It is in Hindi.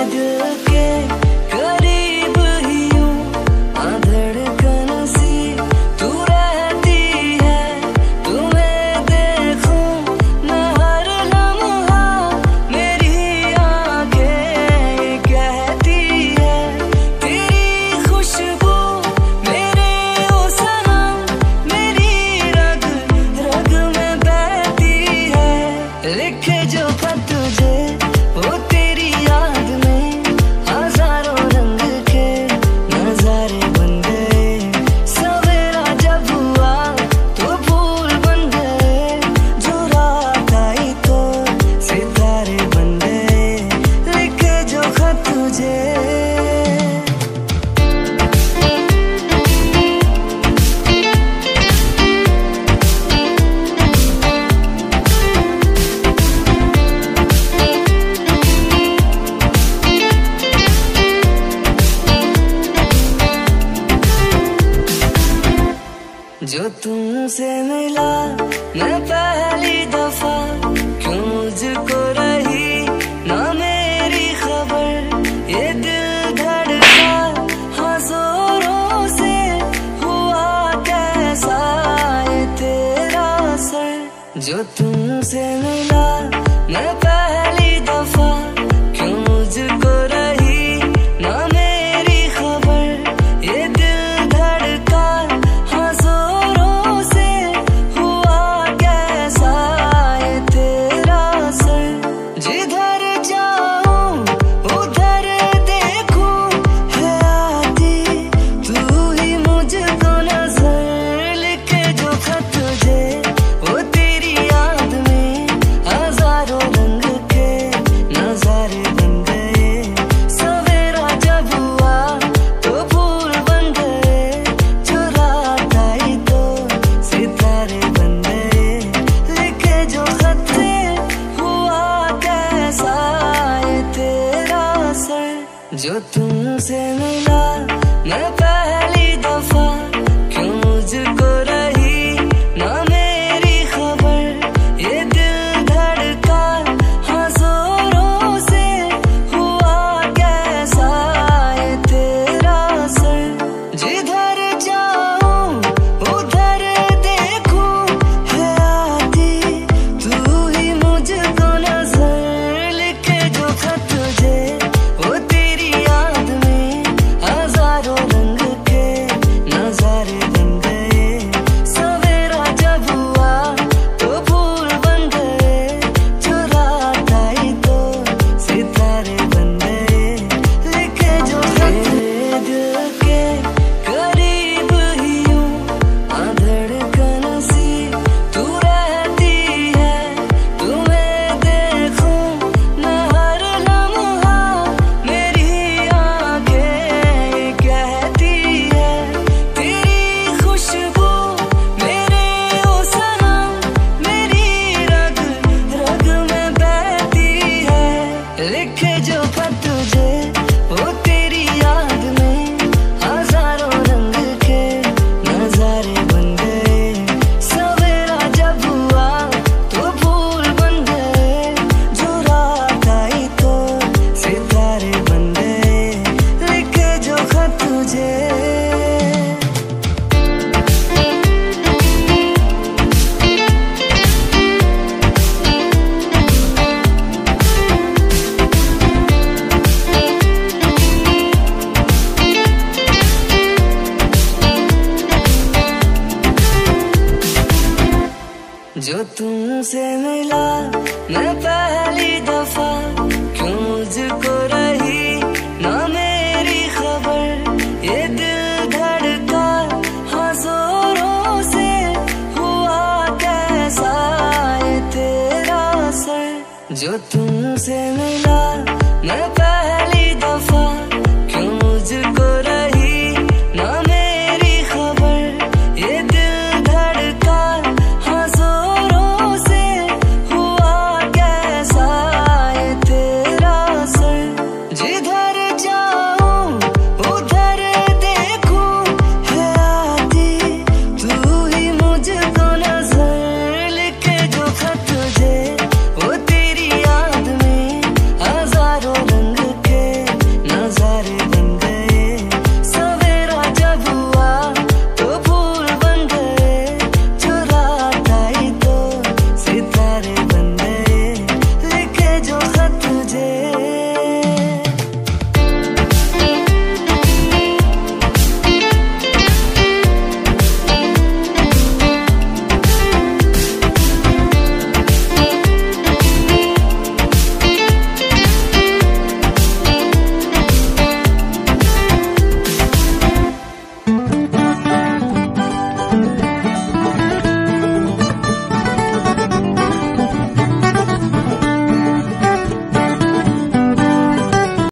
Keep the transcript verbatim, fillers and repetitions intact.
दिल के करीब ही यूं आ धड़कन सी तू रहती है, तुम्हें देखूं मैं हर लम्हा, मेरी आंखें ये कहती है, तेरी खुशबू मेरे ओ सनम, मेरी रग रग में बहती है। लिखे जो खत तुझे वो तेरी याद में, हजारों रंग के नजारे बन गए, सवेरा जब हुआ तो फूल बन गए, जो रात आई तो सितारे बन गए। लिखे जो खत तुझे जो तुमसे मिला मैं पहली दफा, क्यों मुझको रही ना मेरी खबर, ये दिल धड़का हाँ जोरों से, हुआ कैसा ये तेरा असर। जो तुमसे मिला मैं पहली दफा, क्यों मुझको रही ना मेरी खबर, ये दिल धड़का हाँ जोरों से, हुआ कैसा ये तेरा असर। जिधर जाऊं उधर देखूं है आती तू ही मुझको नजर। लिखे जो खत तुझे वो तेरी याद में, हजारों रंग के नजारे बन गए, सवेरा जब हुआ तो फूल बन गए, जो रात आई तो सितारे बन गए। लिखे जो खत थे हुआ कैसा ये तेरा असर। जो तुमसे मिला मैं पहली दफा, क्यों मुझको रही ना मेरी खबर, ये दिल धड़का हाँ जोरों से, हुआ कैसा ये तेरा असर। जिधर जाऊं उधर देखूं है आती तू ही मुझको नजर। लिखे जो खत तुझे वो तेरी याद में, हजारों रंग के नजारे बन गए, सवेरा जब हुआ तो फूल बन गए, जो रात आई तो सितारे बन गए। लिखे जो खत दिल के करीब ही यूं आ धड़कन सी तू रहती है, तुम्हें देखूं मैं हर लम्हा, मेरी आंखें ये कहती है, तेरी खुशबू मेरे ओ सनम, मेरी रग रग में बहती है। लिखे जो खत तुझे वो तेरी याद में, हजारों रंग के नजारे बन गए, सवेरा जब हुआ तो फूल बन गए, जो रात आई तो सितारे बन गए। लिखे जो खत तुझे जो तुमसे मिला मैं पहली दफा, क्यों मुझको रही ना मेरी खबर, ये दिल धड़का हाँ जोरों से, हुआ कैसा ये तेरा असर। जो तुमसे मिला मैं पहली दफा, क्यों मुझको रही ना मेरी खबर, ये दिल धड़का हाँ जोरों से, हुआ कैसा ये तेरा असर। जिधर जाऊं उधर देखूं है आती तू ही मुझको नजर। लिखे जो खत तुझे वो तेरी याद में, हजारों रंग के तुझे